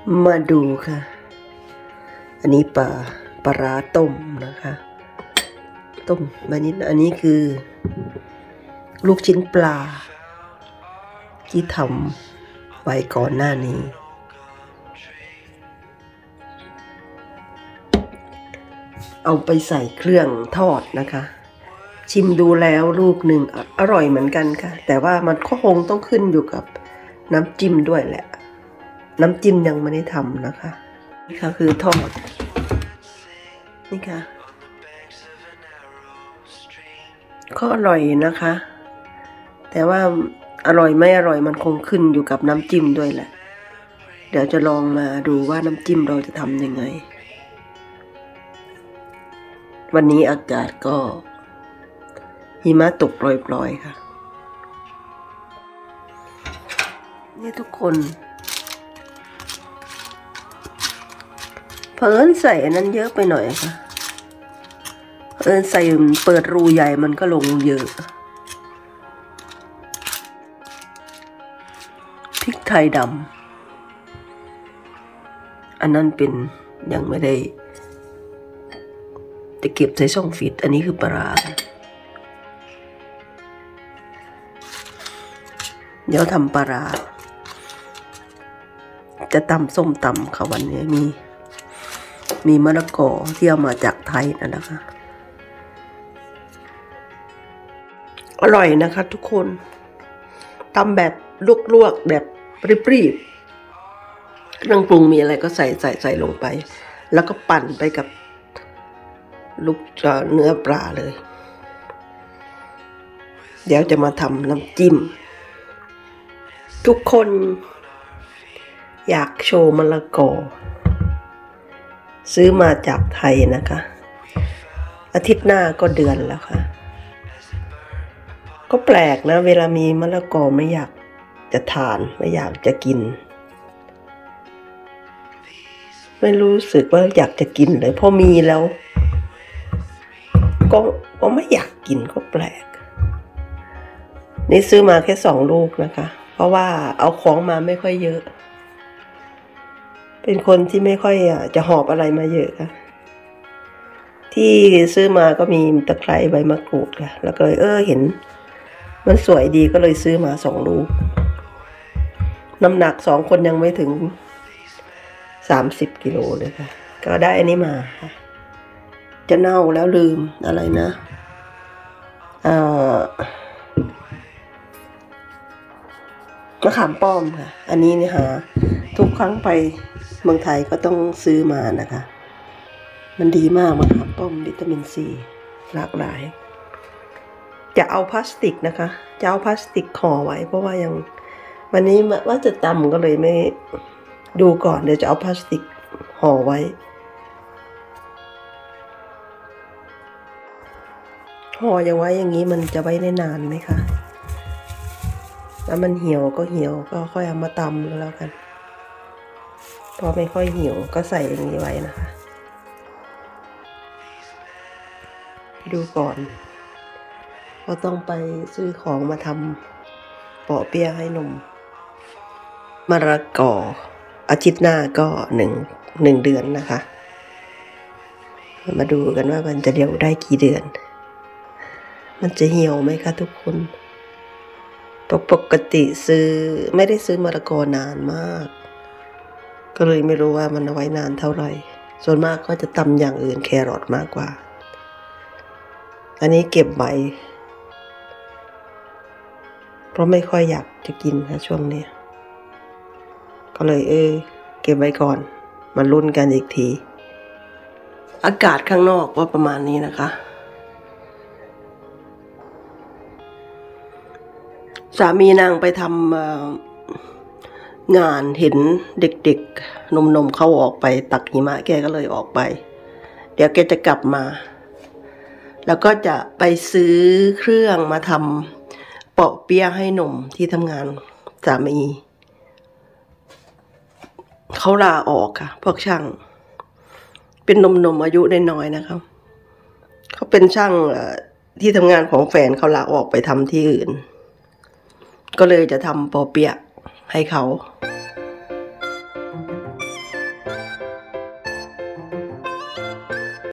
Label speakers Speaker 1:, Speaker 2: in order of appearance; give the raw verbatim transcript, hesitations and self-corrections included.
Speaker 1: มาดูค่ะอันนี้ปลาปลาร้าต้มนะคะต้มมานิดอันนี้คือลูกชิ้นปลาที่ทำไว้ก่อนหน้านี้เอาไปใส่เครื่องทอดนะคะชิมดูแล้วลูกหนึ่งอร่อยเหมือนกันค่ะแต่ว่ามันก็คงต้องขึ้นอยู่กับน้ำจิ้มด้วยแหละน้ำจิ้มยังไม่ได้ทำนะคะนี่ค่ะคือทอดนี่ค่ะก็อร่อยนะคะแต่ว่าอร่อยไม่อร่อยมันคงขึ้นอยู่กับน้ำจิ้มด้วยแหละเดี๋ยวจะลองมาดูว่าน้ำจิ้มเราจะทำยังไงวันนี้อากาศก็หิมะตกปล่อยๆค่ะนี่ทุกคนเพิ่นใส่อันนั้นเยอะไปหน่อยค่ะเพิ่นใส่เปิดรูใหญ่มันก็ลงเยอะพริกไทยดำอันนั้นเป็นยังไม่ได้จะเก็บใส่ช่องฟิตอันนี้คือปลาร้าเดี๋ยวทำปลาร้าจะตำส้มตำค่ะวันนี้มีมีมะละกอที่เอามาจากไทยนั่นนะคะอร่อยนะคะทุกคนตำแบบลวกๆแบบรีบๆเครื่องปรุงมีอะไรก็ใส่ใส่ใส่ลงไปแล้วก็ปั่นไปกับลูกเนื้อปลาเลยเดี๋ยวจะมาทำน้ำจิ้มทุกคนอยากโชว์มะละกอซื้อมาจากไทยนะคะอาทิตย์หน้าก็เดือนแล้วค่ะก็แปลกนะเวลามีมะละกอไม่อยากจะทานไม่อยากจะกินไม่รู้สึกว่าอยากจะกินเลยพอมีแล้วก็ก็ไม่อยากกินก็แปลกนี่ซื้อมาแค่สองลูกนะคะเพราะว่าเอาของมาไม่ค่อยเยอะเป็นคนที่ไม่ค่อยจะหอบอะไรมาเยอะค่ะที่ซื้อมาก็มีตะไคร้ใบมะกรูดค่ะแล้วก็เออเห็นมันสวยดีก็เลยซื้อมาสองลูกน้ำหนักสองคนยังไม่ถึงสามสิบกิโลเลยค่ะก็ได้อันนี้มาค่ะจะเน่าแล้วลืมอะไรนะเอ่อมะขามป้อมค่ะอันนี้เนี่ยหาทุกครั้งไปเมืองไทยก็ต้องซื้อมานะคะมันดีมากมะขามป้อมวิตามินซีหลากหลายจะเอาพลาสติกนะคะจะเอาพลาสติกห่อไว้เพราะว่ายังวันนี้ว่าจะตำก็เลยไม่ดูก่อนเดี๋ยวจะเอาพลาสติกห่อไว้ห่ออย่างไว้อย่างนี้มันจะไว้ได้นานไหมคะแล้วมันเหี่ยวก็เหี่ยวก็ค่อยเอามาตำแล้วกันพอไม่ค่อยเหี่ยวก็ใส่อย่างนี้ไว้นะคะดูก่อนเราต้องไปซื้อของมาทำเปาะเปี๊ยะให้นมมะละกออาทิตย์หน้าก็หนึ่งหนึ่งเดือนนะคะมาดูกันว่ามันจะเลี้ยวได้กี่เดือนมันจะเหี่ยวไหมคะทุกคนปกติซื้อไม่ได้ซื้อมะละกอนานมากก็เลยไม่รู้ว่ามันเอาไว้นานเท่าไหร่ส่วนมากก็จะตำอย่างอื่นแครอทมากกว่าอันนี้เก็บใบเพราะไม่ค่อยอยากจะกินนะช่วงนี้ก็เลยเออเก็บไว้ก่อนมาลุ้นกันอีกทีอากาศข้างนอกว่าประมาณนี้นะคะสามีนางไปทำงานเห็นเด็กๆนมๆเขาออกไปตักหิมะแกก็เลยออกไปเดี๋ยวแกจะกลับมาแล้วก็จะไปซื้อเครื่องมาทำเปาะเปี๊ยะให้นมที่ทำงานสามีเขาลาออกค่ะพวกช่างเป็นนมๆอายุน้อยๆนะครับเขาเป็นช่างที่ทำงานของแฟนเขาลาออกไปทำที่อื่นก็เลยจะทำเปาะเปี๊ยะให้เขา